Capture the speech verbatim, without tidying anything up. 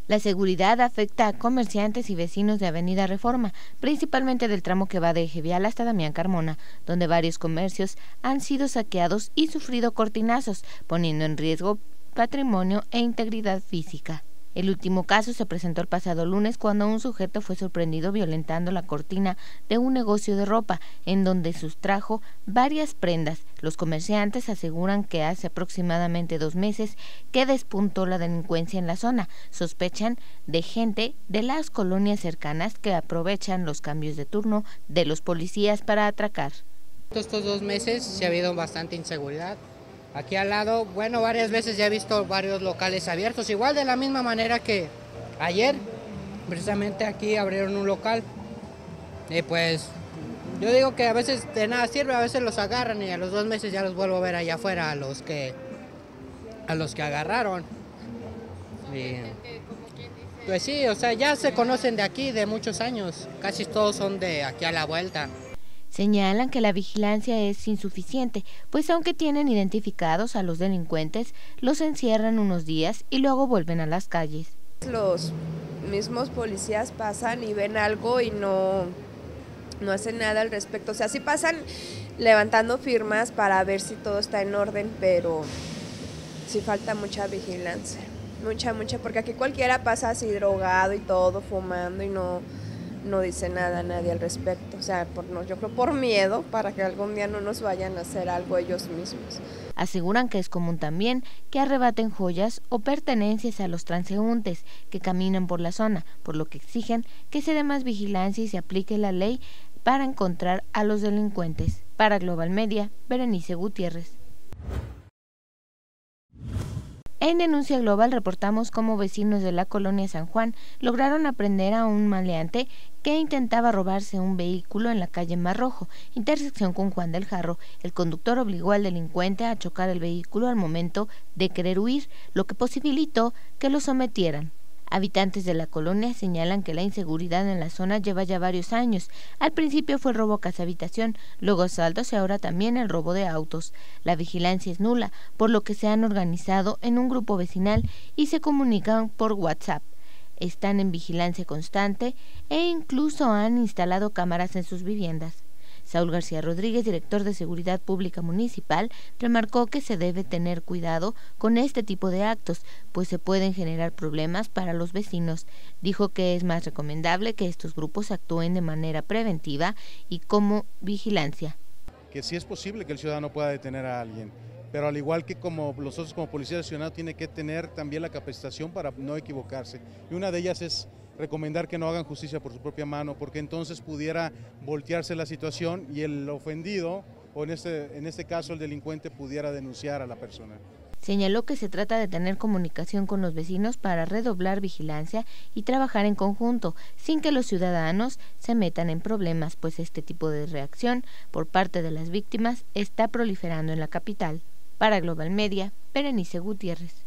La seguridad afecta a comerciantes y vecinos de Avenida Reforma, principalmente del tramo que va de Eje Vial hasta Damián Carmona, donde varios comercios han sido saqueados y sufrido cortinazos, poniendo en riesgo patrimonio e integridad física. El último caso se presentó el pasado lunes cuando un sujeto fue sorprendido violentando la cortina de un negocio de ropa, en donde sustrajo varias prendas. Los comerciantes aseguran que hace aproximadamente dos meses que despuntó la delincuencia en la zona. Sospechan de gente de las colonias cercanas que aprovechan los cambios de turno de los policías para atracar. Estos dos meses sí ha habido bastante inseguridad. Aquí al lado, bueno, varias veces ya he visto varios locales abiertos, igual de la misma manera que ayer, precisamente aquí abrieron un local. Y pues yo digo que a veces de nada sirve, a veces los agarran y a los dos meses ya los vuelvo a ver allá afuera a los que, a los que agarraron. Y, pues sí, o sea, ya se conocen de aquí de muchos años, casi todos son de aquí a la vuelta. Señalan que la vigilancia es insuficiente, pues aunque tienen identificados a los delincuentes, los encierran unos días y luego vuelven a las calles. Los mismos policías pasan y ven algo y no, no hacen nada al respecto. O sea, sí pasan levantando firmas para ver si todo está en orden, pero sí falta mucha vigilancia. Mucha, mucha, porque aquí cualquiera pasa así drogado y todo, fumando y no... no dice nada nadie al respecto, o sea, por, no, yo creo por miedo, para que algún día no nos vayan a hacer algo ellos mismos. Aseguran que es común también que arrebaten joyas o pertenencias a los transeúntes que caminan por la zona, por lo que exigen que se dé más vigilancia y se aplique la ley para encontrar a los delincuentes. Para Global Media, Berenice Gutiérrez. En Denuncia Global reportamos cómo vecinos de la colonia San Juan lograron aprender a un maleante que intentaba robarse un vehículo en la calle Mar Rojo, intersección con Juan del Jarro. El conductor obligó al delincuente a chocar el vehículo al momento de querer huir, lo que posibilitó que lo sometieran. Habitantes de la colonia señalan que la inseguridad en la zona lleva ya varios años. Al principio fue el robo a casa habitación, luego asaltos y ahora también el robo de autos. La vigilancia es nula, por lo que se han organizado en un grupo vecinal y se comunican por WhatsApp. Están en vigilancia constante e incluso han instalado cámaras en sus viviendas. Saúl García Rodríguez, director de Seguridad Pública Municipal, remarcó que se debe tener cuidado con este tipo de actos, pues se pueden generar problemas para los vecinos. Dijo que es más recomendable que estos grupos actúen de manera preventiva y como vigilancia. Que sí es posible que el ciudadano pueda detener a alguien, pero al igual que como nosotros como Policía Nacional tiene que tener también la capacitación para no equivocarse. Y una de ellas es recomendar que no hagan justicia por su propia mano, porque entonces pudiera voltearse la situación y el ofendido, o en este, en este caso el delincuente, pudiera denunciar a la persona. Señaló que se trata de tener comunicación con los vecinos para redoblar vigilancia y trabajar en conjunto, sin que los ciudadanos se metan en problemas, pues este tipo de reacción por parte de las víctimas está proliferando en la capital. Para Global Media, Berenice Gutiérrez.